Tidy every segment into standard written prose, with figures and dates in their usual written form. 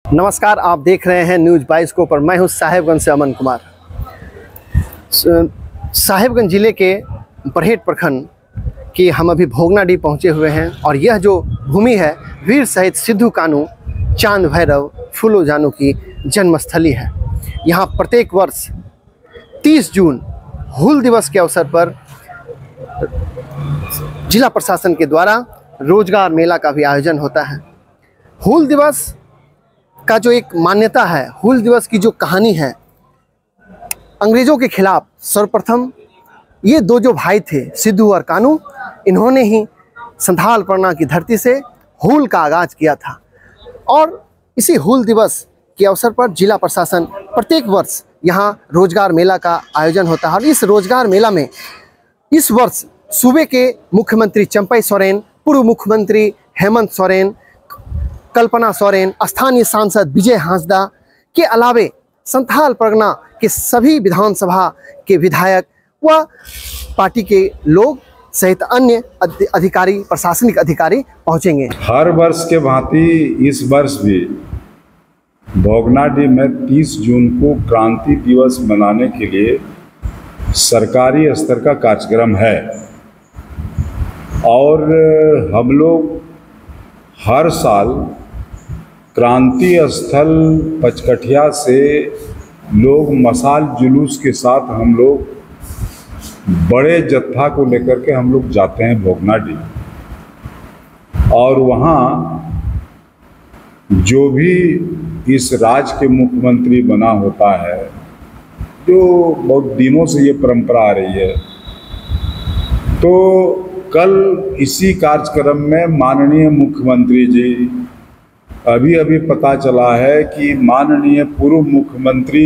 नमस्कार, आप देख रहे हैं न्यूज़ 22 को पर मैं हूं साहेबगंज से अमन कुमार। साहेबगंज ज़िले के बरहेट प्रखंड की हम अभी भोगनाडीह पहुंचे हुए हैं और यह जो भूमि है वीर शहीद सिद्धू कान्हू चांद भैरव फूलो जानू की जन्मस्थली है। यहां प्रत्येक वर्ष 30 जून हूल दिवस के अवसर पर जिला प्रशासन के द्वारा रोजगार मेला का भी आयोजन होता है। हूल दिवस का जो एक मान्यता है, हूल दिवस की जो कहानी है, अंग्रेज़ों के खिलाफ सर्वप्रथम ये दो जो भाई थे सिद्धू और कान्हू, इन्होंने ही संथाल परगना की धरती से हूल का आगाज़ किया था। और इसी हूल दिवस के अवसर पर जिला प्रशासन प्रत्येक वर्ष यहाँ रोजगार मेला का आयोजन होता है। और इस रोजगार मेला में इस वर्ष सूबे के मुख्यमंत्री चंपई सोरेन, पूर्व मुख्यमंत्री हेमंत सोरेन, कल्पना सोरेन, स्थानीय सांसद विजय हांसदा के अलावे संथाल परगना के सभी विधानसभा के विधायक व पार्टी के लोग सहित अन्य अधिकारी, प्रशासनिक अधिकारी पहुंचेंगे। हर वर्ष के भांति इस वर्ष भी भोगनाडीह में 30 जून को क्रांति दिवस मनाने के लिए सरकारी स्तर का कार्यक्रम है और हम लोग हर साल क्रांति स्थल पचकठिया से लोग मशाल जुलूस के साथ हम लोग बड़े जत्था को लेकर के हम लोग जाते हैं भोगनाडीह। और वहाँ जो भी इस राज्य के मुख्यमंत्री बना होता है, जो बहुत दिनों से ये परंपरा आ रही है, तो कल इसी कार्यक्रम में माननीय मुख्यमंत्री जी, अभी पता चला है कि माननीय पूर्व मुख्यमंत्री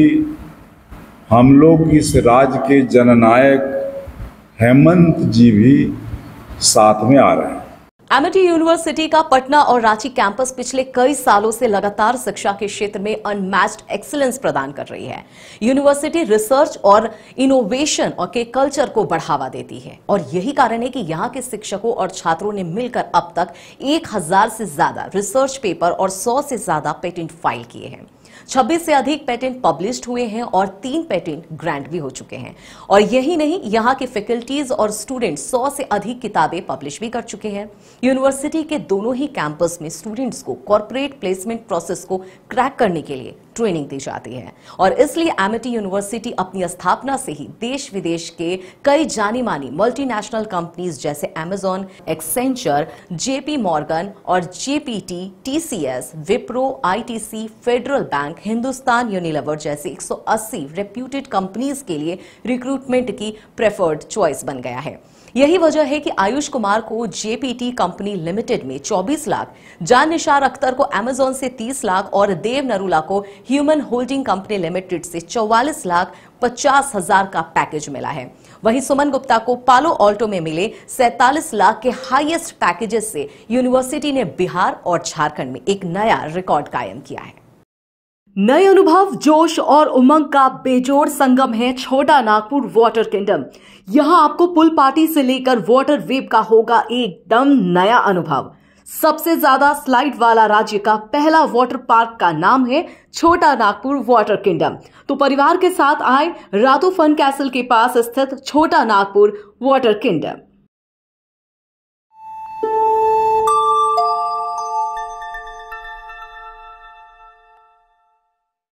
हम लोग इस राज्य के जननायक हेमंत जी भी साथ में आ रहे हैं। एमिटी यूनिवर्सिटी का पटना और रांची कैंपस पिछले कई सालों से लगातार शिक्षा के क्षेत्र में अनमैच्ड एक्सीलेंस प्रदान कर रही है। यूनिवर्सिटी रिसर्च और इनोवेशन और के कल्चर को बढ़ावा देती है और यही कारण है कि यहाँ के शिक्षकों और छात्रों ने मिलकर अब तक 1000 से ज्यादा रिसर्च पेपर और 100 से ज्यादा पेटेंट फाइल किए हैं। 26 से अधिक पेटेंट पब्लिश्ड हुए हैं और 3 पेटेंट ग्रांट भी हो चुके हैं। और यही नहीं, यहाँ के फैकल्टीज और स्टूडेंट 100 से अधिक किताबें पब्लिश भी कर चुके हैं। यूनिवर्सिटी के दोनों ही कैंपस में स्टूडेंट्स को कॉर्पोरेट प्लेसमेंट प्रोसेस को क्रैक करने के लिए ट्रेनिंग दी जाती है और इसलिए एमिटी यूनिवर्सिटी अपनी स्थापना से ही देश विदेश के कई जानी मानी मल्टीनेशनल कंपनीज जैसे अमेजॉन, एक्सेंचर, जेपी मॉर्गन और JPT, TCS, Wipro, ITC, Federal Bank, Hindustan Unilever जैसे 180 रेप्यूटेड कंपनीज के लिए रिक्रूटमेंट की प्रेफर्ड चॉइस बन गया है। यही वजह है कि आयुष कुमार को जेपीटी कंपनी लिमिटेड में 24 लाख, जान निसार अख्तर को अमेजॉन से 30 लाख और देव नरूला को ह्यूमन होल्डिंग कंपनी लिमिटेड से 44,50,000 का पैकेज मिला है। वहीं सुमन गुप्ता को पालो ऑल्टो में मिले 47 लाख के हाईएस्ट पैकेजेस से यूनिवर्सिटी ने बिहार और झारखंड में एक नया रिकॉर्ड कायम किया है। नए अनुभव, जोश और उमंग का बेजोड़ संगम है छोटा नागपुर वाटर किंगडम। यहां आपको पुल पार्टी से लेकर वाटर वेव का होगा एकदम नया अनुभव। सबसे ज्यादा स्लाइड वाला राज्य का पहला वाटर पार्क का नाम है छोटा नागपुर वाटर किंगडम। तो परिवार के साथ आए रातू फन कैसल के पास स्थित छोटा नागपुर वाटर किंगडम।